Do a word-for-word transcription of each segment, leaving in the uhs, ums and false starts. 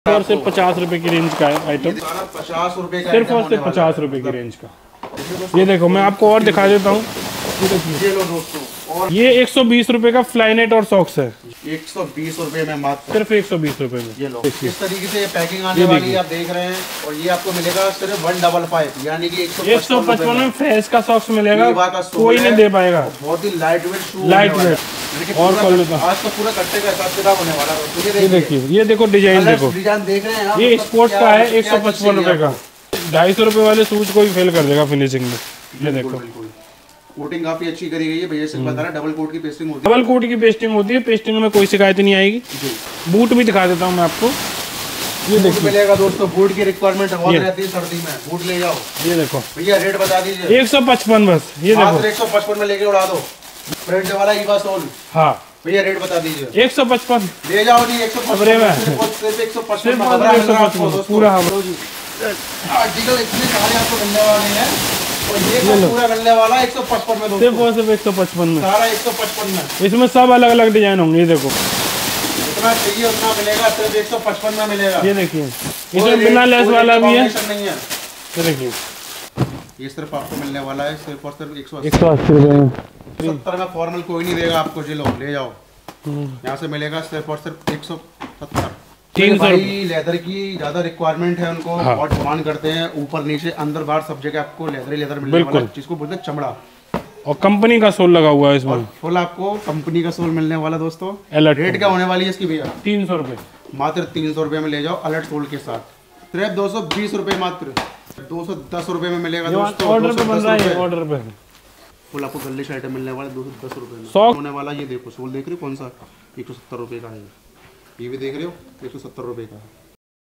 और सिर्फ पचास रुपए की रेंज का है आइटम, पचास रुपए का सिर्फ और सिर्फ पचास रुपए की रेंज का। ये देखो मैं आपको और दिखा देता हूँ, ये लो दोस्तों, और ये एक सौ बीस रुपए का फ्लाईनेट और सॉक्स है, एक सौ बीस रुपए में मात्र, सिर्फ एक सौ बीस रुपए में। ये लो इस तरीके से पैकिंग आने वाली है, आप देख रहे हैं। और ये आपको मिलेगा सिर्फ वन डबल फाइव यानी कि एक सौ पचपन में फेस का सॉक्स मिलेगा, कोई नहीं दे पाएगा। बहुत ही light weight shoe, light weight और आज तो पूरा कट्टे का हिसाब किताब होने वाला है। ये देखिए, ये देखो डिजाइन देखो, डिजाइन देख रहे हैं, ये स्पोर्ट्स का है, एक सौ पचपन रुपए का। ढाई सौ रुपए वाले शूज को भी फेल कर देगा फिनिशिंग में। ये देखो कोटिंग काफी अच्छी करी गई है भैया से बता रहा, डबल कोट की पेस्टिंग होती है, डबल कोट की पेस्टिंग होती है, पेस्टिंग में कोई शिकायत नहीं आएगी। बूट भी दिखा देता हूँ मैं आपको, ये देखो मिलेगा दोस्तों। बूट की रिक्वायरमेंट बहुत रहती है सर्दी में, बूट ले जाओ। ये देखो भैया रेट बता दीजिए। एक सौ पचपन बस, ये देखो एक सौ पचपन में लेके उड़ा दो। फ्रंट वाला ईवा सोल, हाँ भैया रेट बता दीजिए। एक सौ पचपन ले जाओ जी, एक सौ पचपन सिर्फ एक सौ पचपन पूरा आर्टिकल इतने सारे आपको मिलने वाले हैं, और ये पूरा मिलने वाला है एक सौ पचपन में, सिर्फ और सिर्फ एक सौ पचपन में, सारा एक सौ पचपन में। इसमें सब अलग अलग डिजाइन होंगे। ये देखो जितना चाहिए उतना मिलेगा, सिर्फ एक सौ पचपन में मिलेगा। ये देखिए, इसमें बिना लेस वाला भी है, नहीं है। ये देखिए, ये सिर्फ आपको मिलने वाला है सिर्फ और सिर्फ एक सौ एक सौ अस्सी रुपए में। सत्तर में फॉर्मल कोई नहीं देगा आपको, जी लो ले जाओ। यहाँ से मिलेगा सिर्फ और सिर्फ एक सौ सत्तर। तीन सौ लेदर की ज्यादा रिक्वायरमेंट है उनको, हाँ। बहुत डिमांड करते हैं, ऊपर नीचे अंदर बाहर सब जगह आपको लेदर ही लेदर मिलने वाला है, जिसको बोलते हैं चमड़ा। और कंपनी का सोल लगा हुआ है इसमें, फुल आपको कंपनी का सोल मिलने वाला दोस्तों। अलर्ट रेट क्या होने वाली है इसकी भैया? तीन सौ रुपए, मात्र तीन सौ रुपए में ले जाओ अलर्ट सोल के साथ, सिर्फ दो सौ बीस रुपए मात्र, दो सौ दस रुपए में मिलेगा दोस्तों। ऑर्डर पे बन रहा है, ऑर्डर पे फुल आपको गले आइटम मिलने वाला दो सौ दस रुपए में होने वाला। ये देखो सोल देख रहे हो कौन सा, एक सौ सत्तर रुपए का है। ये भी देख रहे हो एक सौ सत्तर रुपए का है।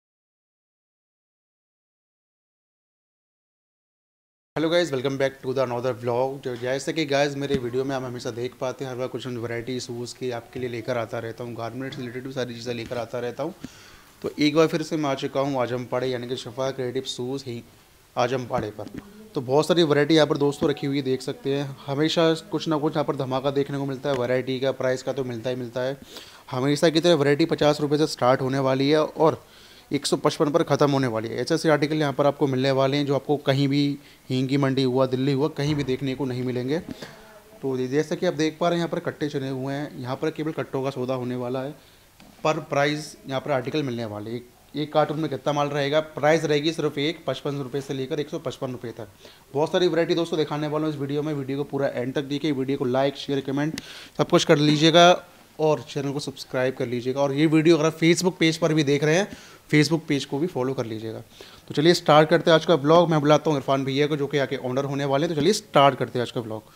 Hello guys, welcome back to the another vlog. जैसे कि गाइस मेरे वीडियो में आप हमेशा देख पाते हैं, हर बार कुछ वैरायटी शूज़ की आपके लिए लेकर आता रहता हूँ, गारमेंट से रिलेटेड सारी चीज़ें लेकर आता रहता हूँ। तो एक बार फिर से मैं आ चुका हूँ आजमपाड़े यानी कि शिफा क्रिएटिव शूज़ ही आजमपाड़े पर। तो बहुत सारी वैरायटी यहाँ पर दोस्तों रखी हुई देख सकते हैं। हमेशा कुछ ना कुछ यहाँ पर धमाका देखने को मिलता है, वैरायटी का प्राइस का तो मिलता ही मिलता है। हमेशा की तरह वैरायटी पचास रुपये से स्टार्ट होने वाली है और एक सौ पचपन पर ख़त्म होने वाली है। ऐसे ऐसे आर्टिकल यहाँ पर आपको मिलने वाले हैं जो आपको कहीं भी, हींग की मंडी हुआ, दिल्ली हुआ, कहीं भी देखने को नहीं मिलेंगे। तो जैसा कि आप देख पा रहे हैं यहाँ पर कट्टे चुने हुए हैं, यहाँ पर केवल कट्टों का सौदा होने वाला है। पर प्राइस यहाँ पर आर्टिकल मिलने वाले, एक एक कार्टून में कितना माल रहेगा, प्राइस रहेगी सिर्फ एक पचपन रुपये से लेकर एक सौ पचपन रुपये तक। बहुत सारी वैरायटी दोस्तों दिखाने वाला हूँ इस वीडियो में। वीडियो को पूरा एंड तक देखिए, वीडियो को लाइक शेयर कमेंट सब कुछ कर लीजिएगा और चैनल को सब्सक्राइब कर लीजिएगा। और ये वीडियो अगर आप फेसबुक पेज पर भी देख रहे हैं, फेसबुक पेज को भी फॉलो कर लीजिएगा। तो चलिए स्टार्ट करते हैं आज का ब्लॉग। मैं बुलाता हूँ इरफान भैया को जो कि आके ऑनर होने वाले हैं। तो चलिए स्टार्ट करते हैं आज का ब्लॉग।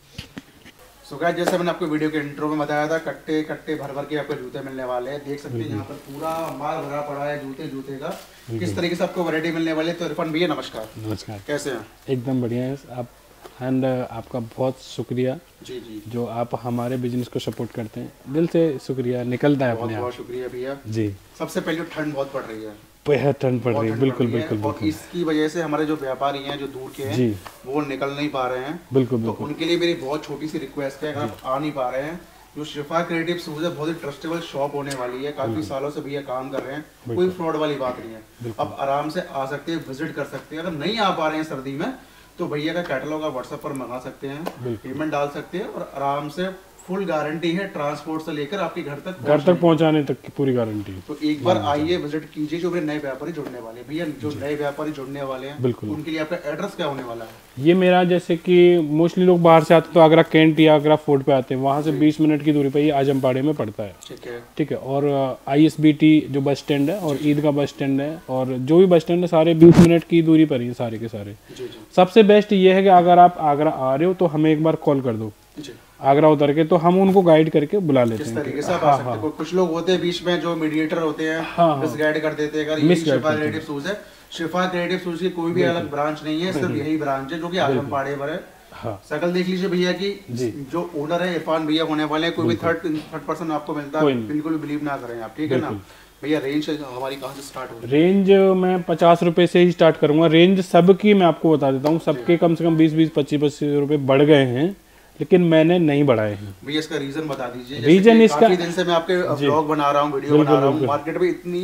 सो गाइस, जैसे मैंने आपको वीडियो के इंट्रो में बताया था, कट्टे कट्टे भर भर के आपको जूते मिलने वाले हैं। देख सकते हैं यहाँ पर पूरा माल भरा पड़ा है जूते जूते का, किस तरीके से आपको वैरायटी मिलने वाली है। तो इरफान भैया नमस्कार। नमस्कार, कैसे हैं? एकदम बढ़िया है आप, एंड आपका बहुत शुक्रिया जी जी जो आप हमारे बिजनेस को सपोर्ट करते हैं, दिल से शुक्रिया निकलता है अपने आप। बहुत शुक्रिया भैया जी। सबसे पहले ठंड बहुत पड़ रही है, बेहद ठंड पड़ रही है, बिल्कुल बिल्कुल और इसकी वजह से हमारे जो व्यापारी हैं जो दूर के हैं जी वो निकल नहीं पा रहे हैं। बिल्कुल तो उनके लिए मेरी बहुत छोटी सी रिक्वेस्ट है, अगर आप आ नहीं पा रहे हैं, जो शिफा क्रिएटिव शूज है बहुत ही ट्रस्टेबल शॉप होने वाली है, काफी सालों से भैया काम कर रहे हैं, कोई फ्रॉड वाली बात नहीं है। अब आराम से आ सकते हैं, विजिट कर सकते हैं। अगर नहीं आ पा रहे हैं सर्दी में तो भैया का कैटलॉग आप व्हाट्सएप पर मंगा सकते हैं, पेमेंट डाल सकते हैं और आराम से फुल गारंटी है ट्रांसपोर्ट से लेकर आपके घर तक घर तक पहुंचाने तक की पूरी गारंटी। तो एक बार आइए, विजिट कीजिए। जो नए व्यापारी जुड़ने वाले भैया, जो नए व्यापारी जुड़ने वाले हैं बिल्कुल, उनके लिए आपका एड्रेस क्या होने वाला है? ये मेरा, जैसे कि मोस्टली लोग बाहर से आते तो आगरा कैंट या आगरा फोर्ट पे आते हैं, वहाँ से बीस मिनट की दूरी पे ये आजमपाड़े में पड़ता है। ठीक है ठीक है। और आई एस बी टी जो बस स्टैंड है और ईद का बस स्टैंड है और जो भी बस स्टैंड है सारे बीस मिनट की दूरी पर ही है सारे के सारे। जी जी। सबसे बेस्ट ये है कि अगर आप आगरा आ रहे हो तो हमें एक बार कॉल कर दो, आगरा उतर के, तो हम उनको गाइड करके बुला लेते हैं। तरीके से आप आ सकते हैं। कुछ लोग होते हैं बीच में जो मीडिएटर होते हैं, मिस गाइड कर देते हैं। अगर ये शिफा क्रिएटिव शूज है, शिफा क्रिएटिव शूज की कोई भी अलग ब्रांच नहीं है, सिर्फ यही ब्रांच है जो कि आजमपाड़े पर है। हाँ। शकल देख लीजिए भैया की, जो ओनर है इरफान भैया होने वाले हैं। कोई भी थर्ड थर्ड पर्सन आपको मिलता है बिल्कुल भी बिलीव ना करें आप, ठीक है ना भैया। रेंज हमारी कहाँ से स्टार्ट होगी? रेंज मैं पचास रुपए से ही स्टार्ट करूंगा। रेंज सबकी मैं आपको बता देता हूँ, सबके कम से कम बीस बीस पच्चीस पच्चीस रुपए बढ़ गए हैं, लेकिन मैंने नहीं बढ़ाए हैं। भैया इसका रीजन बता दीजिए। रीजन इसका, काफी दिन से मैं आपके ब्लॉग बना रहा हूँ, वीडियो बना रहा हूँ, मार्केट में इतनी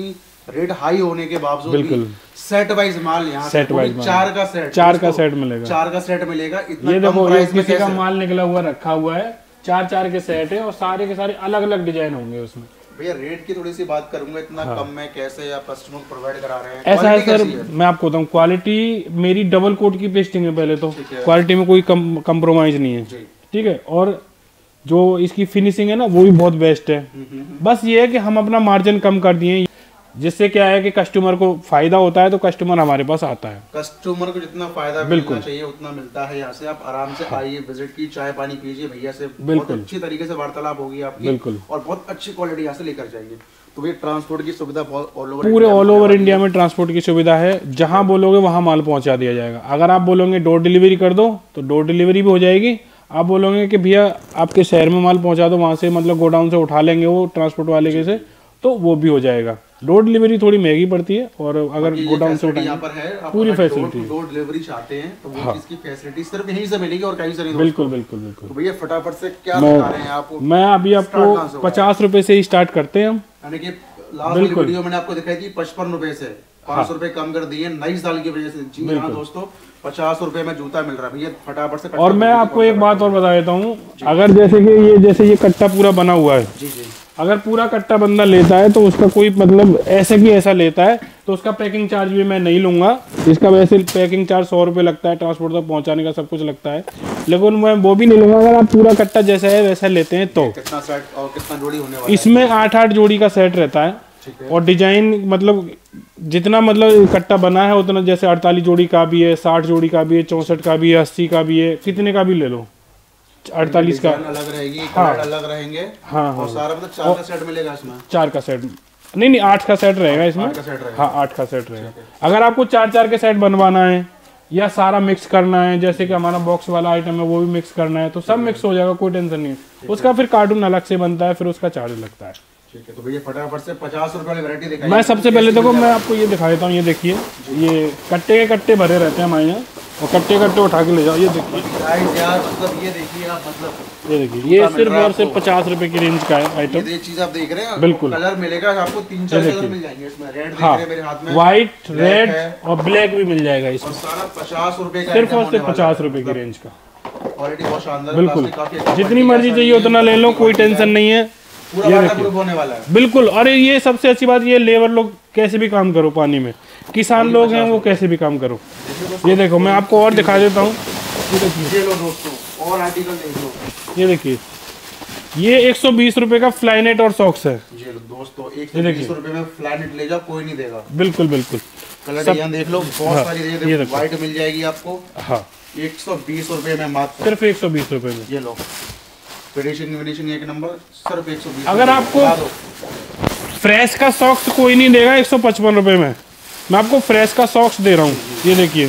रेट हाई होने के बावजूद बिल्कुल भी सेट वाइज माल यहाँ सेट वाइज चार का सेट चार का सेट मिलेगा। चार का सेट मिलेगा। इतना ये कम देखो, ये प्राइस में किसी का कैसे? माल निकला हुआ रखा हुआ है, चार चार के सेट है और सारे के सारे अलग अलग डिजाइन होंगे उसमें। भैया रेट की थोड़ी सी बात करूंगा, इतना हाँ। कम में कैसे आप कस्टमर को प्रोवाइड करा रहे हैं? ऐसा है क्वालिटी सर, कैसी है? मैं आपको बताऊँ, क्वालिटी मेरी डबल कोट की पेस्टिंग है पहले तो, ठीक है। क्वालिटी में कोई कम कंप्रोमाइज नहीं है, जी। ठीक है। और जो इसकी फिनिशिंग है ना वो भी बहुत बेस्ट है। बस ये है कि हम अपना मार्जिन कम कर दिए, जिससे क्या है कि कस्टमर को फायदा होता है, तो कस्टमर हमारे पास आता है। कस्टमर को जितना फायदा मिलना चाहिए उतना मिलता है। यहाँ से आप आराम से आइए, विजिट की, चाय पानी पीजिए, भैया से बहुत अच्छी तरीके से वार्तालाप होगी आपकी, बिल्कुल, और बहुत अच्छी क्वालिटी यहाँ से लेकर जाएंगे। तो भैया ट्रांसपोर्ट की सुविधा बहुत ऑल ओवर पूरे ऑल ओवर इंडिया में ट्रांसपोर्ट की सुविधा है। जहां बोलोगे वहां माल पहुंचा दिया जाएगा। अगर आप बोलोगे डोर डिलीवरी कर दो तो डोर डिलीवरी भी हो जाएगी। आप बोलोगे कि भैया आपके शहर में माल पहुंचा दो, वहां से मतलब गोडाउन से उठा लेंगे वो ट्रांसपोर्ट वाले के से, तो वो भी हो जाएगा। डोर डिलीवरी थोड़ी महंगी पड़ती है, और अगर गोडाउन से उठाएंगे पूरी फैसिलिटी, डोर डिलीवरी चाहते हैं तो वो चीज की फैसिलिटी सिर्फ यहीं से मिलेगी और कहीं से नहीं। बिल्कुल बिल्कुल बिल्कुल। तो भैया फटाफट से क्या बता रहे हैं आप? मैं अभी आपको पचास रुपए से ही स्टार्ट करते हैं हम, यानी कि लास्ट वाली वीडियो मैंने आपको दिखाई थी पचपन रुपए से, पाँच सौ रुपए कम कर दिए नई साल की वजह से। जी हाँ दोस्तों, पचास रुपए में जूता मिल रहा है भैया, फटाफट से। और मैं आपको एक बात और बता देता हूँ, अगर जैसे कि ये जैसे ये कट्टा पूरा बना हुआ है, जी जी, अगर पूरा कट्टा बंदा लेता है तो उसका कोई मतलब ऐसे की ऐसा लेता है तो उसका पैकिंग चार्ज भी मैं नहीं लूंगा। इसका वैसे पैकिंग चार्ज सौ रुपये लगता है, ट्रांसपोर्ट तक पहुंचाने का सब कुछ लगता है, लेकिन मैं वो भी नहीं लूंगा अगर आप पूरा कट्टा जैसा है वैसा लेते हैं तो। कितना सेट और कितना जोड़ी होने वाला है? इसमें आठ आठ जोड़ी का सेट रहता है, और डिजाइन मतलब जितना मतलब कट्टा बना है उतना, जैसे अड़तालीस जोड़ी का भी है, साठ जोड़ी का भी है, चौसठ का भी है, अस्सी का भी है, कितने का भी ले लो, अड़तालीस का अलग रहेगी, हाँ, कलर अलग रहेंगे। हाँ, और हाँ, सारा मतलब चार का सेट मिलेगा इसमें? चार का सेट नहीं नहीं आठ का सेट रहेगा इसमें। आठ का सेट रहेगा। हाँ आठ का सेट रहेगा। अगर आपको चार चार के सेट बनवाना है या सारा मिक्स करना है, जैसे कि हमारा बॉक्स वाला आइटम है वो भी मिक्स करना है, तो सब मिक्स हो जाएगा, कोई टेंशन नहीं है। उसका फिर कार्टून अलग से बनता है, फिर उसका चार्ज लगता है। ठीक है, तो भैया फटाफट से पचास रुपए वाली वैरायटी दिखाइए। मैं सबसे पहले देखो मैं आपको ये दिखा देता हूँ, ये देखिए, ये कट्टे के कट्टे भरे रहते हैं हमारे यहाँ, और कट्टे कट्टे उठा के ले जाओ। ये देखिए यार, मतलब ये देखिए आप, मतलब ये देखिए, ये सिर्फ और सिर्फ पचास रुपए की रेंज का है आइटम। ये चीज आप देख रहे हैं, बिल्कुल कलर मिलेगा आपको, तीन चार कलर मिल जाएंगे इसमें। रेड देख रहे हैं मेरे हाथ में, व्हाइट, रेड और ब्लैक भी मिल जाएगा इसमें। और सारा पचास रुपए का, सिर्फ और सिर्फ पचास रुपए की रेंज का। क्वालिटी बहुत शानदार, बिल्कुल, जितनी मर्जी चाहिए उतना ले लो, कोई टेंशन नहीं है। पूरा वाटरप्रूफ होने वाला है। बिल्कुल। और ये सबसे अच्छी बात, ये लेबर लोग कैसे भी काम करो पानी में, किसान लोग हैं वो कैसे भी काम करो। ये देखो मैं आपको और दिखा देता हूँ, ये देखिए, ये लो दोस्तों, और आर्टिकल देख लो। ये देखिए, ये एक सौ बीस रुपए का फ्लाईनेट और सॉक्स है। ये लो दोस्तों, एक सौ बीस रुपए में फ्लाईनेट ले जाओ, कोई नहीं देगा। बिल्कुल बिल्कुल। कलर डिजाइन देख लो, बहुत हाँ, सारी ये देखो, देखो। व्हाइट मिल जाएगी आपको। हाँ, एक सौ बीस रुपए में मात्र, सिर्फ एक सौ बीस रुपए में। ये लो, फिनिशिंग फिनिशिंग एक नंबर, सिर्फ एक सौ बीस। अगर आपको फ्रेश का सॉक्स कोई नहीं देगा एक सौ पचपन रुपए में, मैं आपको फ्रेश का सॉक्स दे रहा हूँ। ये देखिए,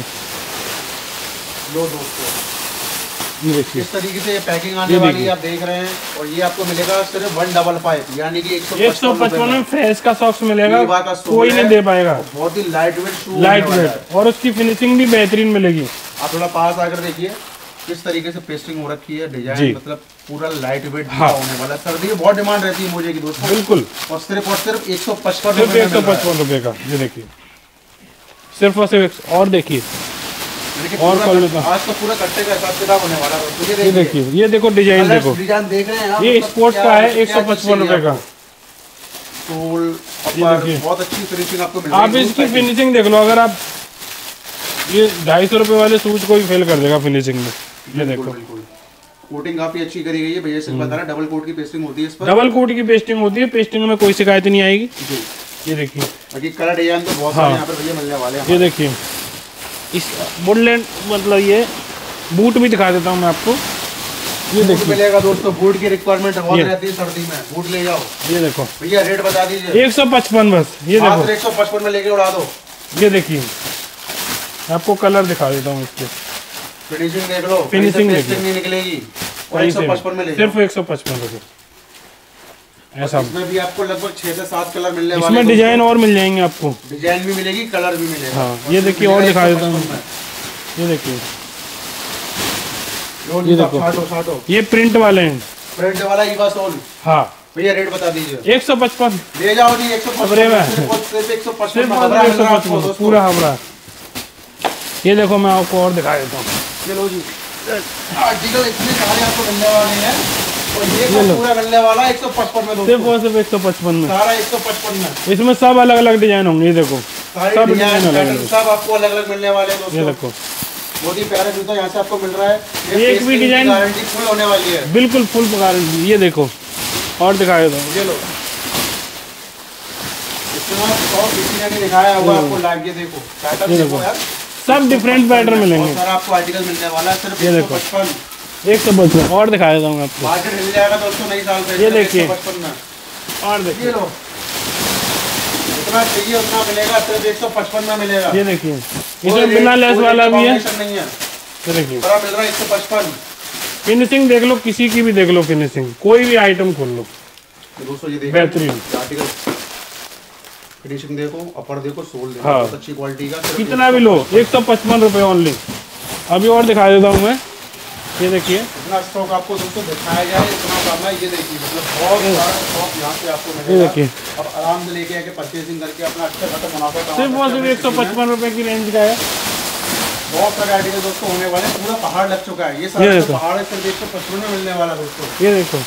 लो दोस्तों, ये देखिए, इस तरीके से ये पैकिंग आने वाली है, आप देख रहे हैं। और ये आपको मिलेगा सिर्फ वन डबल फाइव, यानी कि एक सौ पचपन में फ्रेश का सॉक्स मिलेगा, कोई नहीं दे पाएगा। बहुत ही light weight shoe, light weight, और उसकी फिनिशिंग भी बेहतरीन मिलेगी। आप थोड़ा पास आकर देखिए किस तरीके से पेस्टिंग हो रखी है, डिजाइन मतलब पूरा लाइट वेट हाँ, होने वाला। सर्दी में बहुत डिमांड रहती है मोजे की दोस्तों। बिल्कुल। और सिर्फ और सिर्फ एक सौ पचपन सिर्फ एक सौ पचपन रुपए का। ये देखिए, सिर्फ और सिर्फ। और देखिए, और खोल लेता हूं, आज तो पूरा कट्टे का हिसाब किताब होने वाला है। ये देखिए, ये देखो डिजाइन देखो, डिजाइन देख रहे हैं आप, ये स्पोर्ट्स का है, एक सौ पचपन रुपए का। सोल बहुत अच्छी फिनिशिंग आपको मिल आप इसकी फिनिशिंग देख लो, अगर आप ये ढाई सौ रुपए वाले शूज को भी फेल कर देगा फिनिशिंग में। ये देखो, कोटिंग काफी अच्छी करी गई है भैया से बता रहा, डबल कोट की पेस्टिंग होती है इस पर। डबल कोट की पेस्टिंग होती है, पेस्टिंग में कोई शिकायत नहीं आएगी। ये देखिए, बाकी कलर डिजाइन तो बहुत सारे यहाँ पर भैया मिलने वाले हैं। ये देखिए, इस वुडलैंड मतलब ये बूट भी दिखा देता हूँ मैं आपको। ये देखिए, मिलेगा दोस्तों, बूट की रिक्वायरमेंट बहुत रहती है सर्दी में, बूट ले जाओ। ये देखो भैया रेट बता दीजिए। एक सौ पचपन बस। ये देखो, एक सौ पचपन में लेके उड़ा दो। ये देखिए, आपको कलर दिखा देता हूँ इसके, फिनिशिंग देख लो, फिनिशिंग नहीं निकलेगी। और एक सौ पचपन में ले सिर्फ एक सौ पचपन रुपए ऐसा। इसमें भी आपको लगभग छह से सात कलर मिलने वाले हैं। इसमें डिजाइन और मिल जाएंगे आपको, डिजाइन भी मिलेगी, कलर भी मिलेगा। हाँ, ये देखिए, और दिखा देता हूँ। ये देखिए, ये देखो, ये प्रिंट वाले हैं, प्रिंट वाला ईवा सोल। हाँ, भैया रेट बता दीजिए। एक सौ पचपन ले जाओ जी, एक सौ पचपन एक सौ पचपन पूरा हबड़ा। ये देखो मैं आपको और दिखा देता हूँ। चलो जी, आर्टिकल इतने सारे आपको मिलने वाले हैं और ये सब पूरा मिलने वाला है एक सौ पचपन में। सिर्फ और सिर्फ एक सौ पचपन में, सारा एक सौ पचपन में। इसमें सब अलग अलग डिजाइन होंगे। ये देखो सब डिजाइन अलग अलग, सब आपको अलग अलग मिलने वाले हैं दोस्तों। ये देखो बहुत ही प्यारा जूता यहाँ से आपको मिल रहा है। एक भी डिजाइन गारंटी फुल होने वाली है, बिल्कुल फुल गारंटी। ये देखो और दिखा देता हूँ। ये लो, किसी ने नहीं दिखाया हुआ आपको लाइव। ये देखो पैटर्न देखो यार, सब डिफरेंट पैटर्न मिलेंगे। सर आपको आर्टिकल मिलने वाला है सिर्फ एक सौ पचपन एक सौ पचपन। और दिखा देता हूँ आपको, मार्केट मिल जाएगा दोस्तों नई साल से। ये देखिए पचपन में और देखिए, लो जितना चाहिए उतना मिलेगा, सिर्फ एक सौ पचपन में मिलेगा। ये देखिए इसमें बिना लेस वाला भी है। नहीं है, ये देखिए बड़ा मिल रहा है एक सौ पचपन। फिनिशिंग देख लो, किसी की भी देख लो फिनिशिंग, कोई भी आइटम खोल लो दोस्तों। ये देखो बेहतरीन आर्टिकल, फिनिशिंग देखो, अपर देखो, सोल देखो, हाँ। बहुत अच्छी क्वालिटी का। कितना भी लो एक सौ पचपन रुपये ओनली। अभी और दिखा देता हूँ मैं। ये देखिए इतना स्टॉक आपको दोस्तों दिखाया जाए इतना काम है। ये देखिए मतलब बहुत सारा स्टॉक यहाँ से आपको मिलेगा। ये देखिए और आराम से लेके आके परचेजिंग करके अपना अच्छा खासा मुनाफा कमा सिर्फ और सिर्फ एक सौ पचपन रुपये की रेंज का है। बहुत सारे आर्टिकल दोस्तों होने वाले, पूरा पहाड़ लग चुका है। ये सारा पहाड़ सिर्फ एक सौ पचपन में मिलने वाला दोस्तों। ये देखो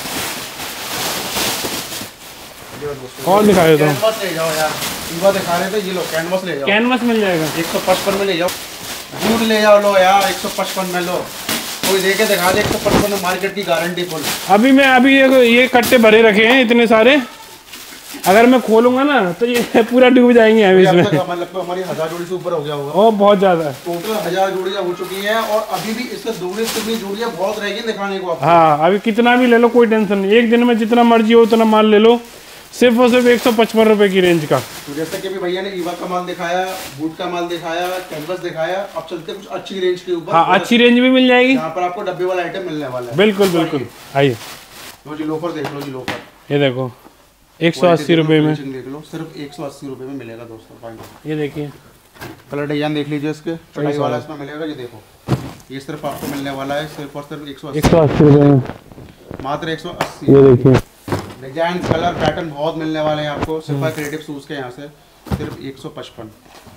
और दिखा देता हूँ। कैनवस ले जाओ यार, ईवा दिखा रहे थे, ये लो कैनवस ले जाओ। कैनवस मिल जाएगा एक सौ पचपन में ले जाओ। जूट ले जाओ, लो यार एक सौ पचपन में लो। कोई देखे दिखा दे एक सौ पचपन में, मार्केट की गारंटी फुल। अभी मैं अभी ये, ये कट्टे भरे रखे हैं इतने सारे, अगर मैं खोलूंगा ना तो ये पूरा डूब जाएंगे अभी इसमें। मतलब हमारी हजार जोड़ी से ऊपर हो गया होगा। और बहुत ज्यादा टोटल हजार जोड़ियां हो चुकी हैं और अभी भी इससे दूसरी कितनी जोड़ियां बहुत रहेगी दिखाने को आपको। हाँ अभी कितना भी ले लो कोई टेंशन नहीं, एक दिन में जितना मर्जी हो उतना माल ले लो, सिर्फ और सिर्फ एक सौ पचपन रुपए की रेंज का। तो जैसे कि भी भैया ने ईवा का माल दिखाया, बूट का माल दिखाया, कैनवस दिखाया, अब चलते कुछ अच्छी रेंज के ऊपर। हाँ अच्छी रेंज भी मिल जाएगी, यहाँ पर आपको डब्बे वाला आइटम मिलने वाला है। बिल्कुल बिल्कुल। आइए लो जी लोफर देख लो जी, लोफर ये देखो एक सौ अस्सी रुपये में देख लो, सिर्फ एक सौ अस्सी रुपये में मिलेगा दोस्तों। ये देखिए कलर डिजाइन देख लीजिए इसके, चढ़ाई वाला इसमें मिलेगा। ये देखो ये सिर्फ आपको मिलने वाला है सिर्फ और सिर्फ एक सौ अस्सी रुपये में, मात्र एक सौ अस्सी। ये देखिए डिजाइन कलर पैटर्न बहुत मिलने वाले हैं आपको सिर्फ क्रिएटिव शूज के यहाँ से, सिर्फ एक सौ पचपन।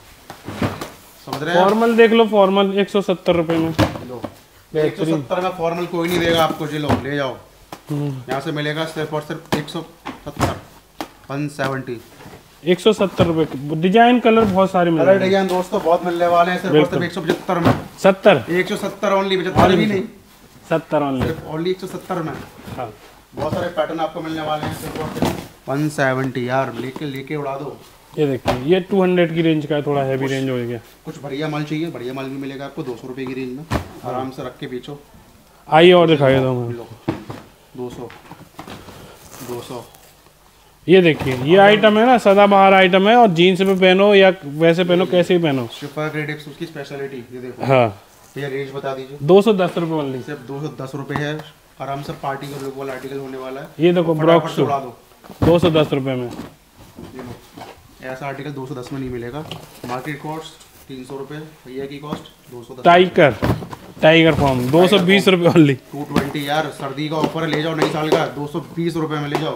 समझ रहे हैं? फॉर्मल देख लो, फॉर्मल एक सौ सत्तर रुपये में। लो एक सौ सत्तर में फॉर्मल कोई नहीं देगा आपको। जी लो ले जाओ, यहाँ से मिलेगा सिर्फ और सिर्फ एक सौ सत्तर, वन सेवेंटी। एक सौ सत्तर रुपये डिजाइन कलर बहुत सारे मिल कलर डिजाइन दोस्तों बहुत मिलने वाले हैं सिर्फ और सिर्फ एक सौ पचहत्तर में। सत्तर एक सौ सत्तर ओनली, पचहत्तर भी नहीं, सत्तर ओनली, सिर्फ ओनली एक सौ सत्तर में। हाँ बहुत सारे पैटर्न आपको मिलने वाले हैं सिर्फ और सिर्फ वन सेवेंटी। यार लेके लेके उड़ा दो। ये देखिए ये टू हंड्रेड की रेंज का है, थोड़ा हैवी रेंज हो गया। कुछ बढ़िया माल चाहिए, बढ़िया माल भी मिलेगा आपको दो सौ रुपये की रेंज में, आराम से रख के बेचो। आइए और दिखाई देता हूँ। दो सौ दो सौ ये देखिए ये आइटम है ना, सदाबहार आइटम है, और जीन्स पे पहनो या वैसे पहनो, कैसे भी पहनो। शिफा क्रेडिक्स उसकी स्पेशलिटी। ये देखो हाँ ये रेंज बता दीजिए। दो सौ दस रुपये ओनली, सिर्फ दो सौ दस रुपये है, आराम से पार्टी का लुक वाला आर्टिकल होने वाला है। ये देखो ब्रॉक सूट उड़ा दो दो सौ दस रुपये में। ये लो ऐसा आर्टिकल दो सौ दस में नहीं मिलेगा। मार्केट कॉस्ट तीन सौ रुपये, भैया की कॉस्ट दो सौ दस। टाइगर टाइगर फॉर्म दो सौ बीस रुपये ओनली। टू ट्वेंटी यार सर्दी का ऑफर ले जाओ, नई साल का दो सौ बीस रुपये में ले जाओ।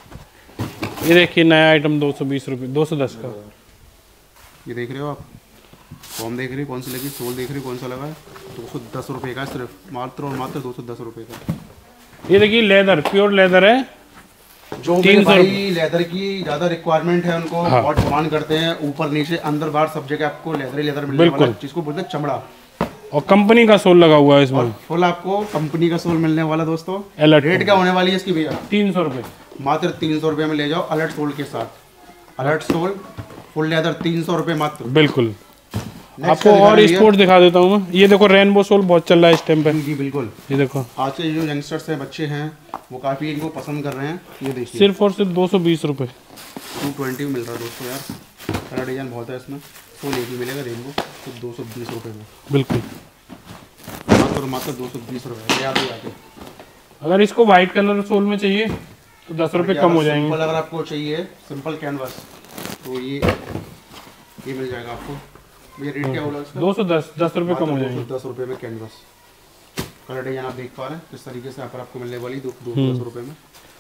ये देखिए नया आइटम दो सौ बीस रुपये, दो सौ दस का। ये देख रहे हो आप, फॉर्म देख रहे हो कौन सी लगी, सोल देख रहे हो कौन सा लगा है, दो सौ दस रुपये का सिर्फ, मात्र और मात्र दो सौ दस रुपये का। ये देखिए लेदर, प्योर लेदर है। जो मेरे भाई लेदर की ज़्यादा रिक्वायरमेंट है उनको, हाँ। बहुत डिमांड करते हैं, ऊपर नीचे अंदर बाहर सब जगह आपको लेदर ही लेदर मिलने वाला है, जिसको बोलते हैं चमड़ा। और कंपनी का सोल लगा हुआ है इसमें, फुल आपको कंपनी का सोल मिलने वाला दोस्तों। अलर्ट रेट क्या होने वाली है इसकी भैया? तीन सौ रुपये, मात्र तीन सौ रुपये में ले जाओ अलर्ट सोल के साथ। अलर्ट सोल फुल लेदर तीन सौ रुपये मात्र। बिल्कुल। आपको और स्पोर्ट दिखा देता हूँ मैं। ये देखो रेनबो सोल बहुत चल रहा है इस टाइम पे। जी बिल्कुल, ये देखो आज के जो यंगस्टर्स हैं, बच्चे हैं, वो काफ़ी इनको पसंद कर रहे हैं। ये देखिए सिर्फ और सिर्फ दो सौ बीस रुपये, टू ट्वेंटी में मिल रहा है दोस्तों। यार कलर डिजाइन बहुत है इसमें, सोल एक ही मिलेगा रेनबो, तो दो सौ बीस रुपये में। बिल्कुल मात्र मात्र दो सौ बीस रुपये, याद हो जाते। अगर इसको व्हाइट कलर सोल में चाहिए तो दस रुपये कम हो जाएंगे। सिंपल अगर आपको चाहिए सिंपल कैनवास तो ये ये मिल जाएगा आपको। ये रेट क्या होगा इसका? दो सौ दस, दस रुपये कम हो जाएंगे। दस रुपये में कैनवास कलर डिजाइन आप देख पा रहे हैं किस तरीके से यहाँ पर आपको मिलने वाली, दो सौ दस रुपये में।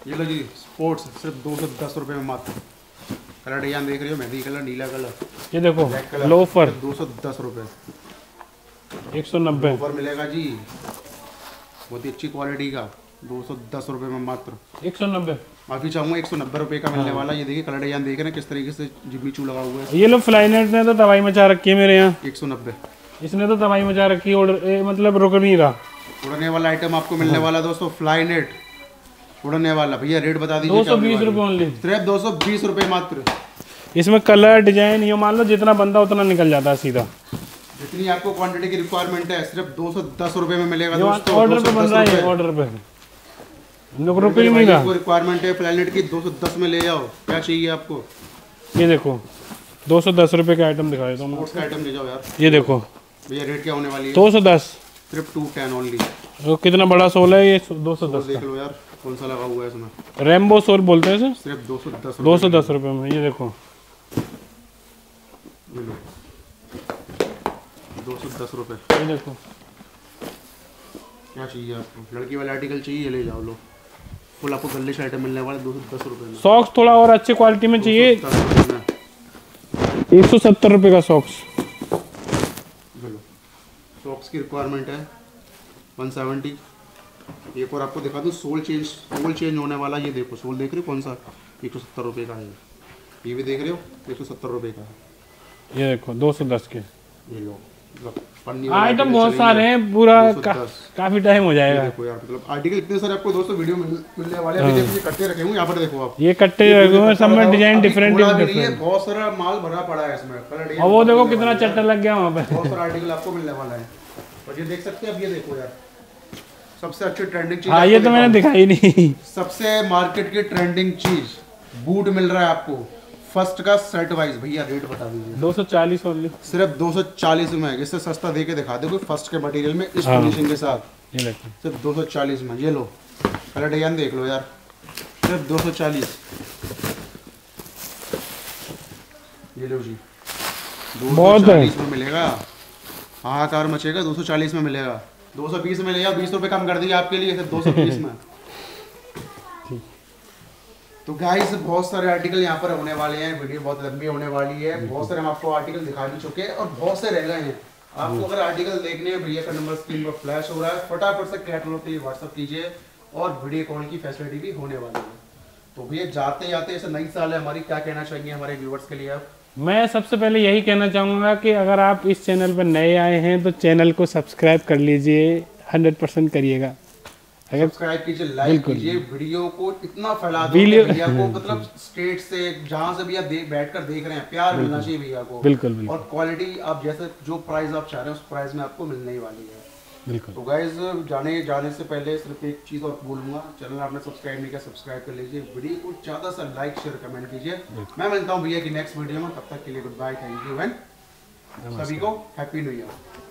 ये लो जी स्पोर्ट्स सिर्फ दो सौ दस रुपये में मात्र। कलर डिजाइन देख रहे हो, मेहंदी कलर, नीला कलर, ये देखो ब्लैक कलर, लोफर दो सौ दस रुपये। एक सौ नब्बे लोफर मिलेगा जी बहुत ही अच्छी क्वालिटी का, दो सौ दस रुपये में मात्र। एक सौ नब्बे माफी चाहूँगा, एक सौ नब्बे रुपये का मिलने वाला। ये देखिए कलर डिजाइन देख रहे हैं किस तरीके से जिम्मी चू लगा हुआ है। ये लो फ्लाईनेट ने तो तबाही मचा रखी है मेरे यहाँ, एक सौ नब्बे इसने तो तबाही मचा रखी है। ऑर्डर मतलब रुक नहीं रहा। उड़ने वाला आइटम आपको मिलने वाला दोस्तों, फ्लाई नेट उड़ने वाला। भैया रेट बता दीजिए। दो सौ बीस रुपये ओनली, सिर्फ दो सौ बीस रुपये मात्र। इसमें कलर डिजाइन ये मान लो जितना बंदा उतना निकल जाता है सीधा। जितनी आपको क्वांटिटी की रिक्वायरमेंट है सिर्फ दो सौ दस रुपये में मिलेगा दोस्तों। ऑर्डर पे बन रहा है, ऑर्डर पे लोग रुक ही नहीं रहा। रिक्वायरमेंट है प्लेनेट की, दो सौ दस में ले जाओ। क्या चाहिए आपको? ये देखो दो सौ दस रुपये का आइटम दिखा देता हूँ। स्पोर्ट्स का आइटम ले जाओ यार। ये देखो भैया रेट क्या होने वाली है? दो सौ दस सिर्फ टू टेन ओनली। तो कितना बड़ा सोल है ये? दो सौ दस देख लो यार कौन सा लगा हुआ है इसमें, रेम्बो सोल बोलते हैं इसे। सिर्फ दो सौ दस दो सौ दस रुपये में। ये देखो दो सौ दस रुपये। ये देखो क्या चाहिए आपको? लड़की वाला आर्टिकल चाहिए, ये ले जाओ लो। फुल आपको गले आइटम मिलने वाला दो सौ दस रुपये में। सॉक्स थोड़ा और अच्छी क्वालिटी में चाहिए, एक सौ सत्तर रुपये का सॉक्स। सॉक्स की रिक्वायरमेंट है वन सेवेंटी। एक और आपको दिखा दूँ सोल चेंज, सोल चेंज होने वाला। ये देखो सोल देख रहे हो कौन सा, एक सौ सत्तर रुपये का है। ये भी देख रहे हो एक सौ सत्तर रुपये का है। ये देखो दो सौ दस के। ये लो पन्नी आइटम बहुत सारे हैं, पूरा का, काफी टाइम हो जाएगा। देखो यार मतलब आर्टिकल इतने सारे आपको दोस्तों वीडियो मिल, मिलने वाले हैं। अभी देखो ये कट्टे रखे हुए यहाँ पर, देखो आप ये कट्टे रखे हुए हैं, सब में डिजाइन डिफरेंट डिफरेंट। बहुत सारा माल भरा पड़ा है इसमें। कलर और वो देखो कितना चट्टा लग गया वहाँ पे। बहुत सारा आर्टिकल आपको मिलने वाला है। और ये देख सकते हैं, अब ये देखो यार सबसे अच्छी ट्रेंडिंग चीज। हाँ ये तो मैंने दिखाई नहीं। सबसे मार्केट की ट्रेंडिंग चीज बूट मिल रहा है आपको फर्स्ट का सेट वाइज। भैया रेट बता दीजिए। दो सौ चालीस ओनली, सिर्फ दो सौ चालीस में। इससे सस्ता दे के दिखा दे कोई फर्स्ट के मटेरियल में इस फिनिशिंग के साथ। ये देखो सिर्फ दो सौ चालीस में। ये लो कलर डिजाइन देख लो यार, सिर्फ दो सौ चालीस। ये लो जी दो सौ चालीस में मिलेगा। हाहाकार मचेगा। दो सौ चालीस में मिलेगा। दो सौ बीस में ले जाओ, बीस रुपए कम कर दिए आपके लिए सिर्फ दो सौ बीस में। तो गाइस बहुत सारे आर्टिकल यहाँ पर होने वाले हैं। वीडियो बहुत लंबी होने वाली है। बहुत सारे हम आपको आर्टिकल दिखा भी चुके हैं और बहुत से रह गए हैं। आपको अगर आर्टिकल देखने हैं, भैया का नंबर स्क्रीन पर फ्लैश हो रहा है, फटाफट से कैटलॉग पे व्हाट्सअप कीजिए और वीडियो कॉल की फैसिलिटी भी होने वाली है। तो भैया जाते जाते ऐसा नई साल है हमारी, क्या कहना चाहिए हमारे व्यूवर्स के लिए आप? मैं सबसे पहले यही कहना चाहूँगा कि अगर आप इस चैनल पर नए आए हैं तो चैनल को सब्सक्राइब कर लीजिए, हंड्रेड परसेंट करिएगा। अगर सब्सक्राइब कीजिए, लाइक कीजिए, वीडियो को इतना फैला दो भैया को, मतलब स्टेट से जहाँ से भी आप देख बैठकर देख रहे हैं, प्यार मिलना चाहिए भैया को। बिल्कुल बिल्कुल। और क्वालिटी आप जैसे जो प्राइस आप चाह रहे हैं उस प्राइस में आपको मिलने ही वाली है। बिल्कुल। तो गाइज जाने जाने से पहले सिर्फ एक चीज़ और बोलूँगा, चैनल आपने सब्सक्राइब नहीं किया सब्सक्राइब कर लीजिए, वीडियो को ज़्यादा से लाइक शेयर कमेंट कीजिए। मैं मिलता हूँ भैया की नेक्स्ट वीडियो में, तब तक के लिए good bye, thank you and सभी को हैप्पी न्यू ईयर।